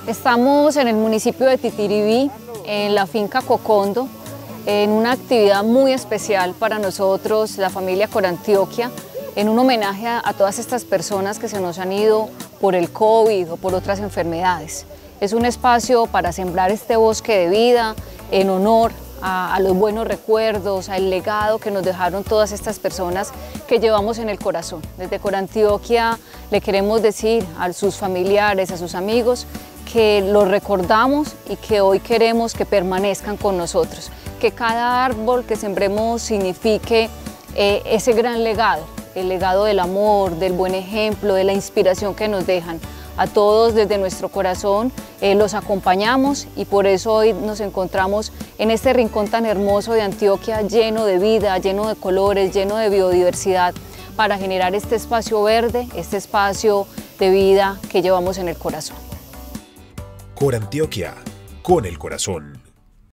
Estamos en el municipio de Titiribí, en la finca Cocondo, en una actividad muy especial para nosotros, la familia Corantioquia, en un homenaje a todas estas personas que se nos han ido por el COVID o por otras enfermedades. Es un espacio para sembrar este bosque de vida en honor a los buenos recuerdos, al legado que nos dejaron todas estas personas que llevamos en el corazón. Desde Corantioquia le queremos decir a sus familiares, a sus amigos, que los recordamos y que hoy queremos que permanezcan con nosotros, que cada árbol que sembremos signifique ese gran legado, el legado del amor, del buen ejemplo, de la inspiración que nos dejan. A todos desde nuestro corazón los acompañamos y por eso hoy nos encontramos en este rincón tan hermoso de Antioquia, lleno de vida, lleno de colores, lleno de biodiversidad, para generar este espacio verde, este espacio de vida que llevamos en el corazón. Corantioquia, con el corazón.